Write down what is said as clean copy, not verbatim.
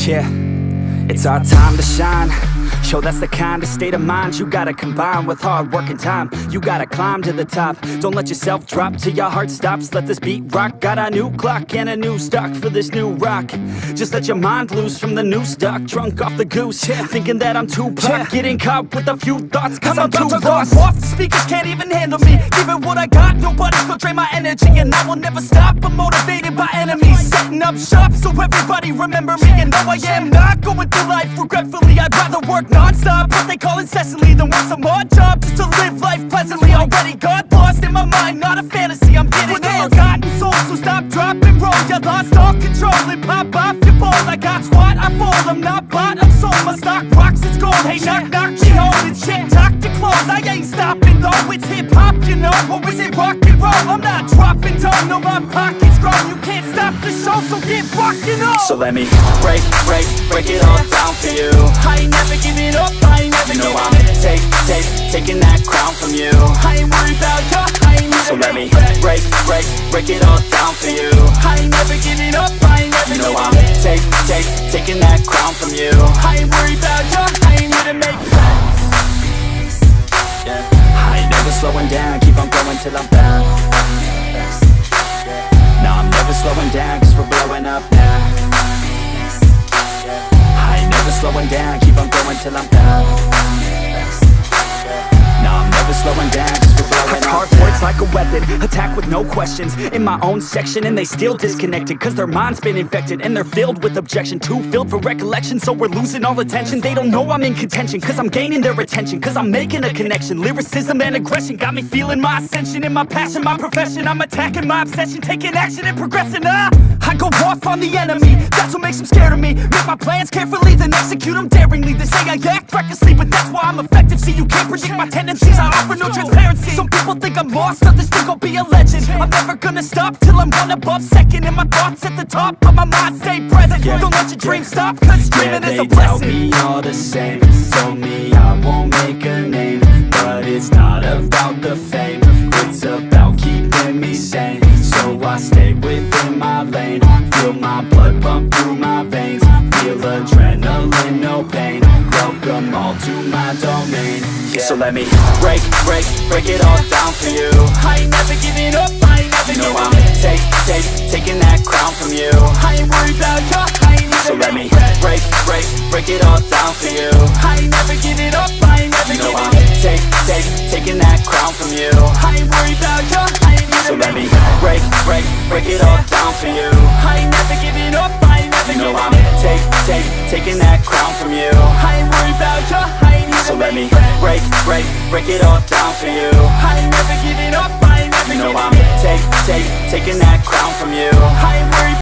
Yeah, it's our time to shine. Yo, that's the kind of state of mind you gotta combine with hard work and time. You gotta climb to the top. Don't let yourself drop till your heart stops. Let this beat rock. Got a new clock and a new stock for this new rock. Just let your mind loose from the new stock. Drunk off the goose, thinking that I'm Tupac. Getting caught with a few thoughts cause I'm too lost. Off, the speakers can't even handle me. Give it what I got, nobody's gonna drain my energy. And I will never stop, I'm motivated by enemies. Setting up shop so everybody remember me. And no, I am not going through life regretfully. I'd rather work non-stop, what they call incessantly, than work some odd job just to live life pleasantly. Already got lost in my mind, not a fantasy, I'm getting with a forgotten soul. So stop, drop, and roll. You lost all control and pop off your ball. I got squat, I fall, I'm not bought, I'm sold. My stock rocks, it's gold. Hey, knock, knock, she holding shit, talk to close. I ain't stopping though, it's hip-hop, you know. Or is it rock and roll? I'm not dropping down, no, my pocket's grown. You can't stop the show, so get rockin' on. So let me break it all down for you. I ain't never giving up, I ain't never giving up. Taking that crown from you. I ain't worried about you, I ain't never. So let me break it all down for you. I ain't never giving up, I ain't never giving up. Taking that crown from you. I ain't worried about you, I ain't here to make friends. Yeah. I ain't never slowing down, keep on going till I'm found. No, I'm never slowing down, cause we're blowing up now. I ain't never slowing down, keep on going till I'm down. No, I'm never slowing down, cause we're blowing up. Hard words like a weapon, attack with no questions. In my own section and they still disconnected, cause their mind's been infected and they're filled with objection. Too filled for recollection, so we're losing all attention. They don't know I'm in contention, cause I'm gaining their attention. Cause I'm making a connection, lyricism and aggression got me feeling my ascension. In my passion, my profession, I'm attacking my obsession. Taking action and progressing, I go off on the enemy, that's what makes them scared of me. Make my plans carefully, then execute them daringly. They say I act recklessly, but that's why I'm effective. See, you can't predict my tendencies, I offer no transparency. Some people think I'm lost, others think I'll be a legend. I'm never gonna stop till I'm one above second. And my thoughts at the top, but my mind stay present. Don't let your dreams stop, cause dreaming is a blessing. They tell me all the same, told me I won't make a name. But it's not about the fame, it's about keeping me sane. So I stay within my lane, feel my blood pump through my veins. Feel adrenaline, no pain, welcome all to my domain. Yeah. So let me break it all down for you. I ain't never giving up, I ain't never giving up. I'm taking that crown from you. I ain't worried about you, I ain't never. So let me break it all down for you. I ain't never giving up, I ain't never giving up. I'm taking that crown from you. I ain't worried about you, I ain't never. So let me break it all down for you. I ain't never giving up, I ain't never giving up. I'm taking that crown from you. I ain't worried about you, I ain't never. So let me break it all down for you. I ain't never giving up, I ain't never giving up. I'm taking that crown from you. I ain't worried.